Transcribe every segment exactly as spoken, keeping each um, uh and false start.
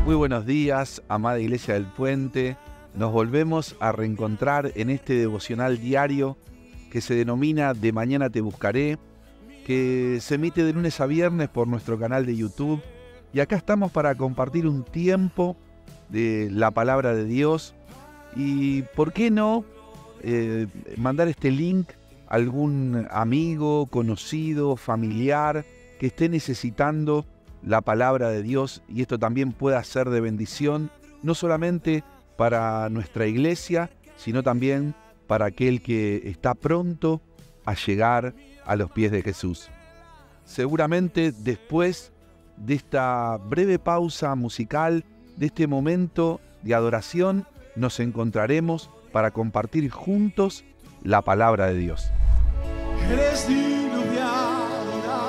Muy buenos días, amada Iglesia del Puente. Nos volvemos a reencontrar en este devocional diario que se denomina De Mañana Te Buscaré, que se emite de lunes a viernes por nuestro canal de YouTube. Y acá estamos para compartir un tiempo de la palabra de Dios. Y por qué no eh, mandar este link a algún amigo, conocido, familiar que esté necesitando la palabra de Dios, y esto también pueda ser de bendición, no solamente para nuestra iglesia, sino también para aquel que está pronto a llegar a los pies de Jesús. Seguramente después de esta breve pausa musical, de este momento de adoración, nos encontraremos para compartir juntos la palabra de Dios. Eres digno de adorar.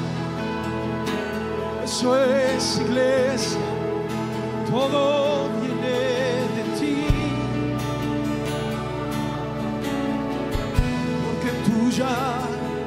Eso es iglesia, todo viene de ti, porque tuya.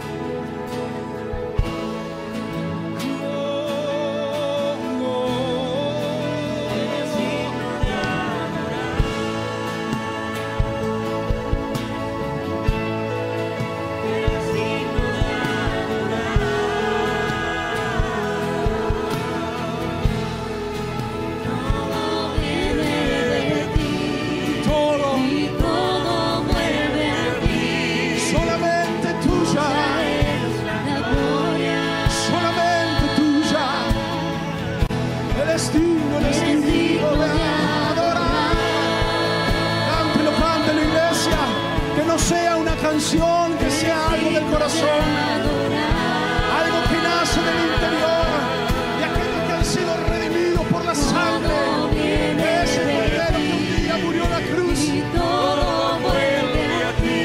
Canción que sea algo del corazón, algo que nace del interior de aquellos que han sido redimidos por la sangre de ese cordero que un día murió en la cruz. Y todo vuelve a ti.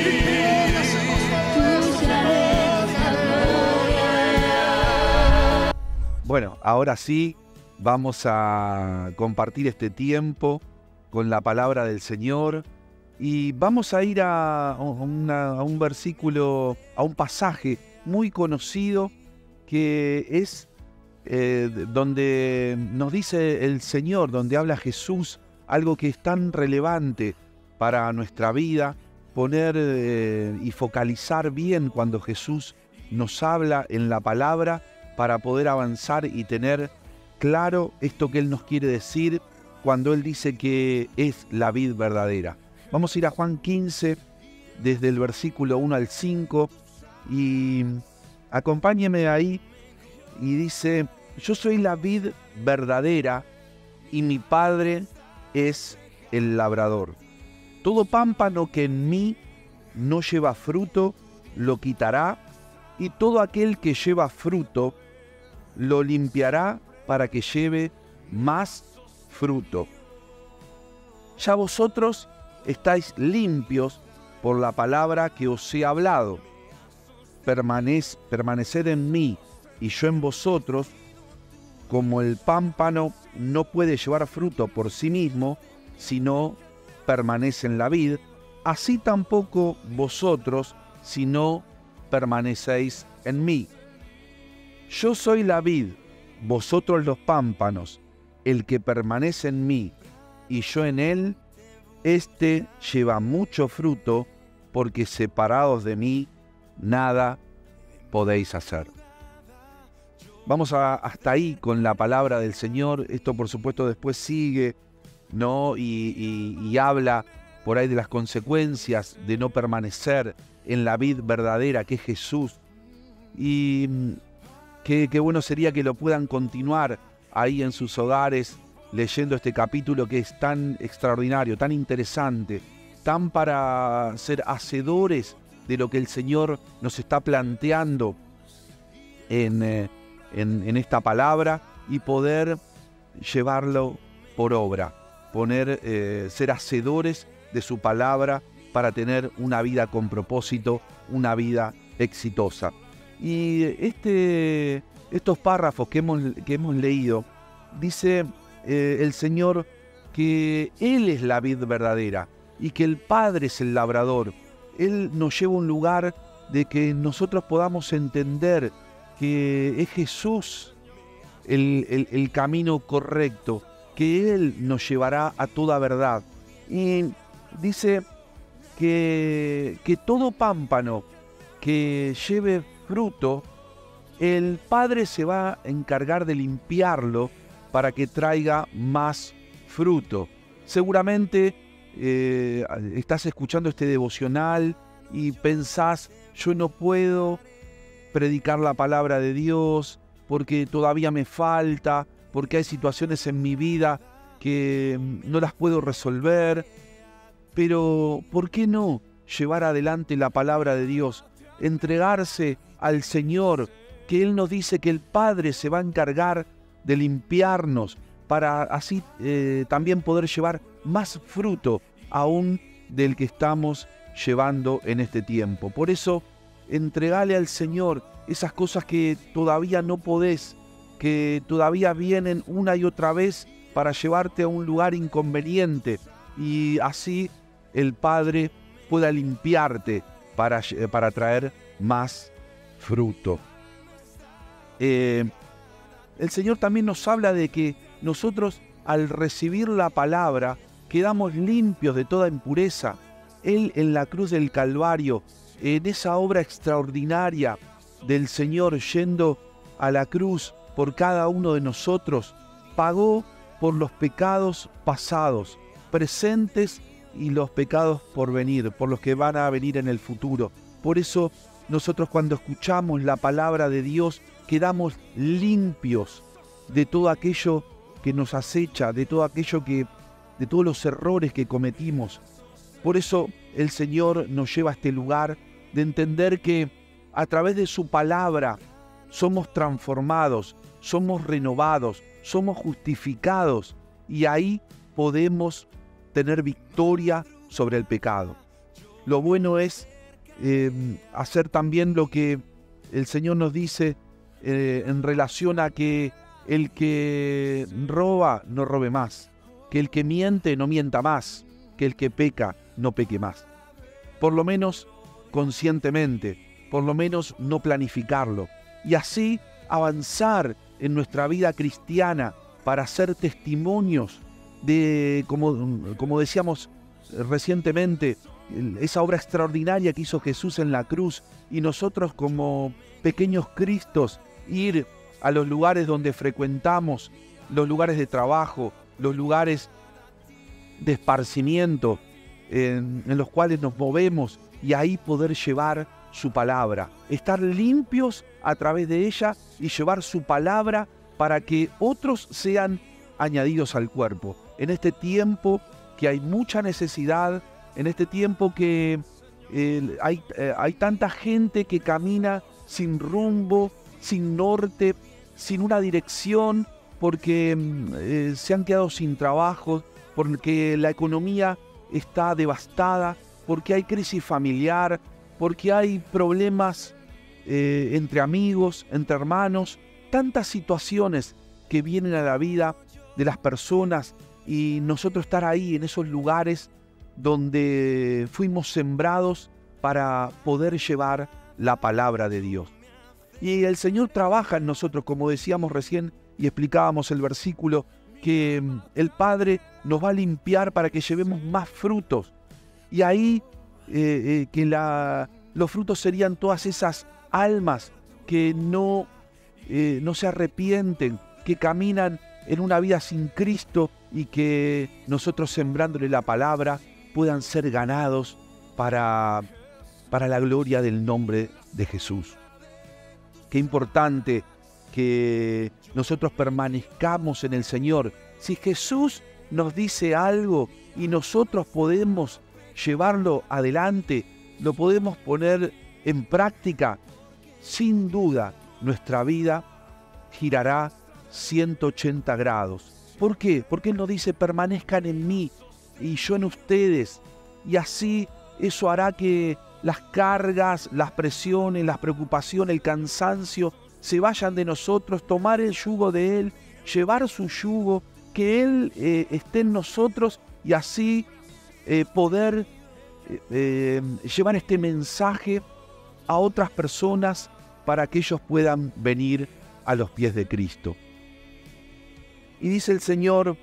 Bueno, ahora sí vamos a compartir este tiempo con la palabra del Señor. Y vamos a ir a, una, a un versículo, a un pasaje muy conocido que es eh, donde nos dice el Señor, donde habla Jesús, algo que es tan relevante para nuestra vida, poner eh, y focalizar bien cuando Jesús nos habla en la palabra para poder avanzar y tener claro esto que Él nos quiere decir cuando Él dice que es la vid verdadera. Vamos a ir a Juan quince, desde el versículo uno al cinco, y acompáñeme ahí, y dice: yo soy la vid verdadera, y mi Padre es el labrador. Todo pámpano que en mí no lleva fruto, lo quitará, y todo aquel que lleva fruto, lo limpiará para que lleve más fruto. Ya vosotros estáis limpios por la palabra que os he hablado. Permanec- permaneced en mí y yo en vosotros. Como el pámpano no puede llevar fruto por sí mismo si no permanece en la vid, así tampoco vosotros si no permanecéis en mí. Yo soy la vid, vosotros los pámpanos. El que permanece en mí y yo en él, este lleva mucho fruto, porque separados de mí, nada podéis hacer. Vamos a, hasta ahí con la palabra del Señor. Esto, por supuesto, después sigue, ¿no? Y, y, y habla por ahí de las consecuencias de no permanecer en la vid verdadera, que es Jesús. Y qué, qué bueno sería que lo puedan continuar ahí en sus hogares, leyendo este capítulo que es tan extraordinario, tan interesante, tan para ser hacedores de lo que el Señor nos está planteando en, eh, en, en esta palabra, y poder llevarlo por obra, poner, eh, ser hacedores de su palabra para tener una vida con propósito, una vida exitosa. Y este, estos párrafos que hemos, que hemos leído, dice Eh, el Señor que Él es la vid verdadera y que el Padre es el labrador. Él nos lleva a un lugar de que nosotros podamos entender que es Jesús el, el, el camino correcto, que Él nos llevará a toda verdad. Y dice que, que todo pámpano que lleve fruto, el Padre se va a encargar de limpiarlo para que traiga más fruto. Seguramente eh, estás escuchando este devocional y pensás, yo no puedo predicar la palabra de Dios porque todavía me falta, porque hay situaciones en mi vida que no las puedo resolver. Pero, ¿por qué no llevar adelante la palabra de Dios? Entregarse al Señor, que Él nos dice que el Padre se va a encargar de limpiarnos para así eh, también poder llevar más fruto aún del que estamos llevando en este tiempo. Por eso, entregale al Señor esas cosas que todavía no podés, que todavía vienen una y otra vez para llevarte a un lugar inconveniente, y así el Padre pueda limpiarte para, para traer más fruto. Eh, el Señor también nos habla de que nosotros, al recibir la palabra, quedamos limpios de toda impureza. Él, en la cruz del Calvario, en esa obra extraordinaria del Señor yendo a la cruz por cada uno de nosotros, pagó por los pecados pasados, presentes, y los pecados por venir, por los que van a venir en el futuro. Por eso nosotros, cuando escuchamos la palabra de Dios, quedamos limpios de todo aquello que nos acecha, de todo aquello que, de todos los errores que cometimos. Por eso el Señor nos lleva a este lugar de entender que a través de su palabra somos transformados, somos renovados, somos justificados, y ahí podemos tener victoria sobre el pecado. Lo bueno es eh, hacer también lo que el Señor nos dice eh, en relación a que el que roba no robe más, que el que miente no mienta más, que el que peca no peque más. Por lo menos conscientemente, por lo menos no planificarlo, y así avanzar en nuestra vida cristiana para ser testimonios de, como, como decíamos recientemente, esa obra extraordinaria que hizo Jesús en la cruz, y nosotros como pequeños Cristos ir a los lugares donde frecuentamos, los lugares de trabajo, los lugares de esparcimiento en, en los cuales nos movemos, y ahí poder llevar su palabra, estar limpios a través de ella y llevar su palabra para que otros sean añadidos al cuerpo. En este tiempo que hay mucha necesidad, en este tiempo que eh, hay, eh, hay tanta gente que camina sin rumbo, sin norte, sin una dirección, porque eh, se han quedado sin trabajo, porque la economía está devastada, porque hay crisis familiar, porque hay problemas eh, entre amigos, entre hermanos, tantas situaciones que vienen a la vida de las personas, y nosotros estar ahí en esos lugares donde fuimos sembrados para poder llevar la palabra de Dios. Y el Señor trabaja en nosotros, como decíamos recién y explicábamos el versículo, que el Padre nos va a limpiar para que llevemos más frutos. Y ahí eh, eh, que la, los frutos serían todas esas almas que no, eh, no se arrepienten, que caminan en una vida sin Cristo, y que nosotros, sembrándole la palabra, puedan ser ganados para, para la gloria del nombre de Jesús. Qué importante que nosotros permanezcamos en el Señor. Si Jesús nos dice algo y nosotros podemos llevarlo adelante, lo podemos poner en práctica, sin duda nuestra vida girará ciento ochenta grados. ¿Por qué? Porque Él nos dice: permanezcan en mí y yo en ustedes, y así eso hará que las cargas, las presiones, las preocupaciones, el cansancio se vayan de nosotros, tomar el yugo de Él, llevar su yugo, que Él eh, esté en nosotros, y así eh, poder eh, eh, llevar este mensaje a otras personas para que ellos puedan venir a los pies de Cristo. Y dice el Señor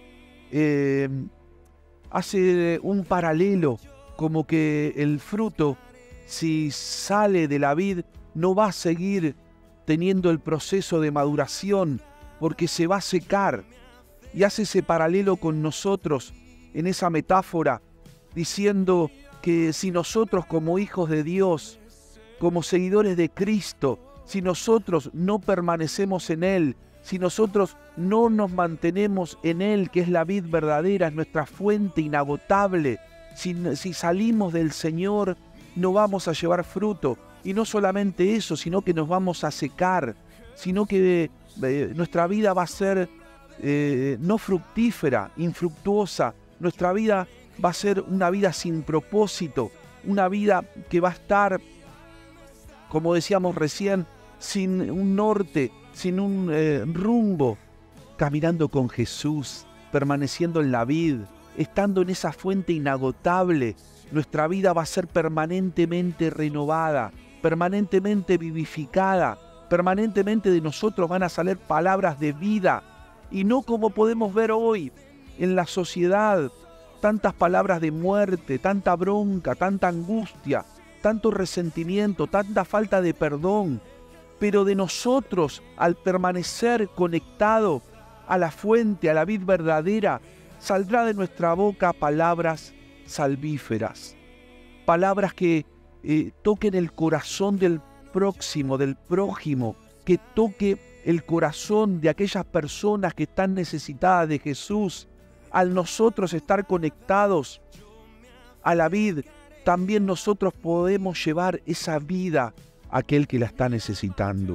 eh, hace un paralelo, como que el fruto, si sale de la vid, no va a seguir teniendo el proceso de maduración, porque se va a secar. Y hace ese paralelo con nosotros en esa metáfora, diciendo que si nosotros como hijos de Dios, como seguidores de Cristo, si nosotros no permanecemos en Él, si nosotros no nos mantenemos en Él, que es la vid verdadera, es nuestra fuente inagotable, si, si salimos del Señor, no vamos a llevar fruto. Y no solamente eso, sino que nos vamos a secar, sino que eh, nuestra vida va a ser eh, no fructífera, infructuosa. Nuestra vida va a ser una vida sin propósito, una vida que va a estar, como decíamos recién, sin un norte, sin un eh, rumbo, caminando con Jesús, permaneciendo en la vid, estando en esa fuente inagotable. Nuestra vida va a ser permanentemente renovada, permanentemente vivificada, permanentemente de nosotros van a salir palabras de vida, y no como podemos ver hoy en la sociedad, tantas palabras de muerte, tanta bronca, tanta angustia, tanto resentimiento, tanta falta de perdón. Pero de nosotros, al permanecer conectado a la fuente, a la vid verdadera, saldrá de nuestra boca palabras salvíferas, palabras que eh, toquen el corazón del próximo, del prójimo, que toque el corazón de aquellas personas que están necesitadas de Jesús. Al nosotros estar conectados a la vid, también nosotros podemos llevar esa vida a aquel que la está necesitando.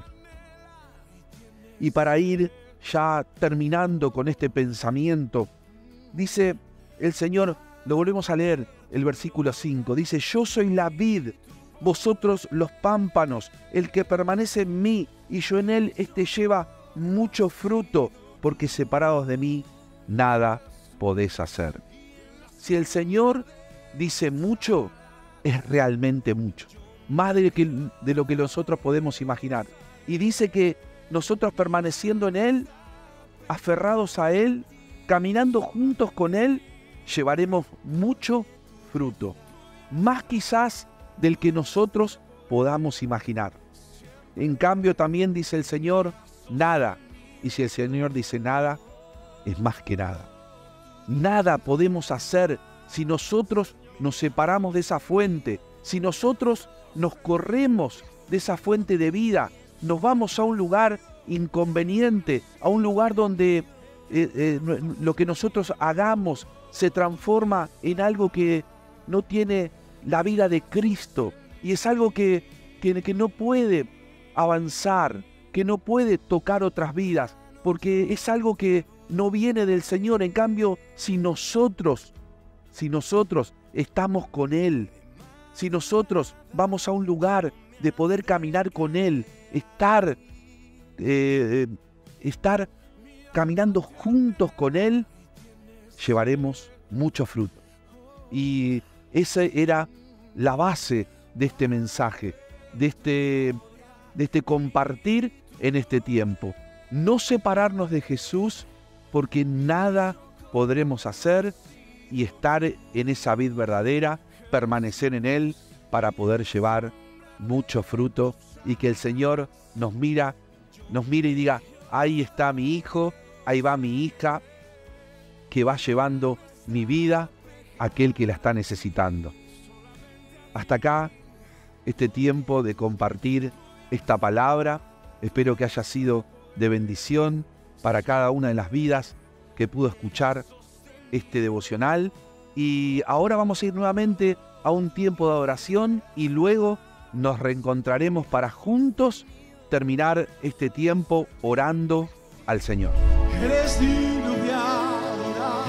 Y para ir ya terminando con este pensamiento, dice el Señor, lo volvemos a leer, el versículo cinco, dice: yo soy la vid, vosotros los pámpanos, el que permanece en mí y yo en él, éste lleva mucho fruto, porque separados de mí nada podés hacer. Si el Señor dice mucho, es realmente mucho, más de, que, de lo que nosotros podemos imaginar. Y dice que nosotros permaneciendo en Él, aferrados a Él, caminando juntos con Él, llevaremos mucho fruto, más quizás del que nosotros podamos imaginar. En cambio también dice el Señor, nada, y si el Señor dice nada, es más que nada. Nada podemos hacer si nosotros nos separamos de esa fuente, si nosotros nos corremos de esa fuente de vida, nos vamos a un lugar inconveniente, a un lugar donde eh, eh, lo que nosotros hagamos se transforma en algo que no tiene la vida de Cristo, y es algo que, que, que no puede avanzar, que no puede tocar otras vidas, porque es algo que no viene del Señor. En cambio, si nosotros, si nosotros estamos con Él, si nosotros vamos a un lugar de poder caminar con Él, estar, eh, estar caminando juntos con Él, llevaremos mucho fruto. Y esa era la base de este mensaje, de este, de este compartir en este tiempo. No separarnos de Jesús, porque nada podremos hacer, y estar en esa vid verdadera, permanecer en Él para poder llevar mucho fruto, y que el Señor nos mira, nos mire y diga: ahí está mi hijo, ahí va mi hija, que va llevando mi vida a aquel que la está necesitando. Hasta acá este tiempo de compartir esta palabra. Espero que haya sido de bendición para cada una de las vidas que pudo escuchar este devocional. Y ahora vamos a ir nuevamente a un tiempo de adoración, y luego nos reencontraremos para juntos terminar este tiempo orando al Señor. Eres digno de adorar.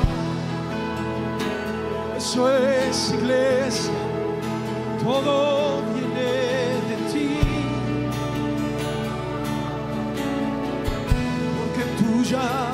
Eso es iglesia, todo viene de ti, porque tuya.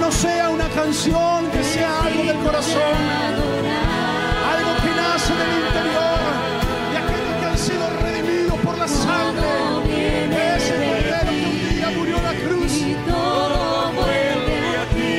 no sea una canción, que sea algo del corazón, algo que nace del interior, y aquellos que han sido redimidos por la sangre de ese cordero que un día murió en la cruz. Y todo vuelve a ti.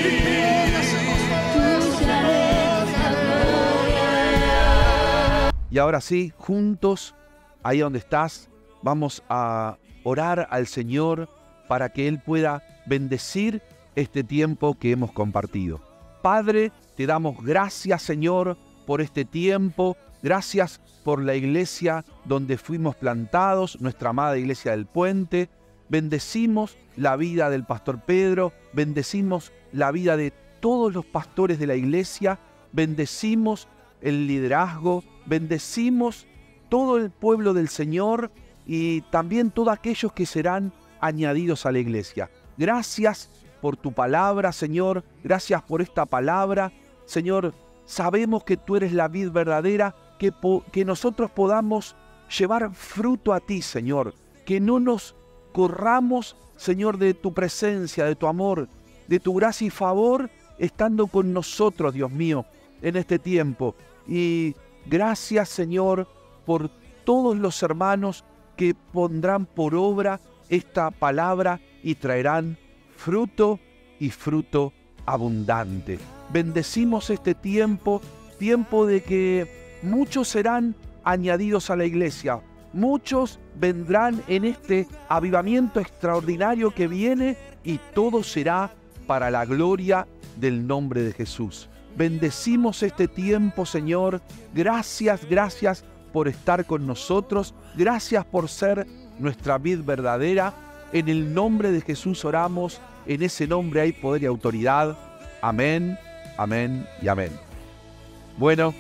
Y ahora sí, juntos, ahí donde estás, vamos a orar al Señor para que Él pueda bendecir este tiempo que hemos compartido. Padre, te damos gracias, Señor, por este tiempo. Gracias por la iglesia donde fuimos plantados, nuestra amada iglesia del Puente. Bendecimos la vida del pastor Pedro, bendecimos la vida de todos los pastores de la iglesia, bendecimos el liderazgo, bendecimos todo el pueblo del Señor y también todos aquellos que serán añadidos a la iglesia. Gracias por tu palabra, Señor, gracias por esta palabra. Señor, sabemos que tú eres la vid verdadera, que, po- que nosotros podamos llevar fruto a ti, Señor, que no nos corramos, Señor, de tu presencia, de tu amor, de tu gracia y favor, estando con nosotros, Dios mío, en este tiempo. Y gracias, Señor, por todos los hermanos que pondrán por obra esta palabra y traerán fruto y fruto abundante. Bendecimos este tiempo, tiempo de que muchos serán añadidos a la iglesia. Muchos vendrán en este avivamiento extraordinario que viene y todo será para la gloria del nombre de Jesús. Bendecimos este tiempo, Señor. Gracias, gracias por estar con nosotros. Gracias por ser nuestra vid verdadera. En el nombre de Jesús oramos. En ese nombre hay poder y autoridad. Amén, amén y amén. Bueno,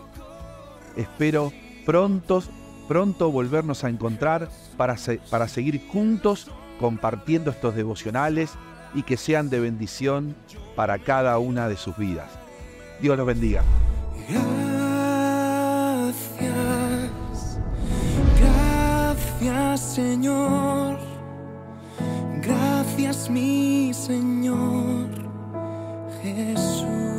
espero pronto, pronto volvernos a encontrar para, se, para seguir juntos compartiendo estos devocionales y que sean de bendición para cada una de sus vidas. Dios los bendiga. Gracias, gracias Señor, gracias mi Señor Jesús.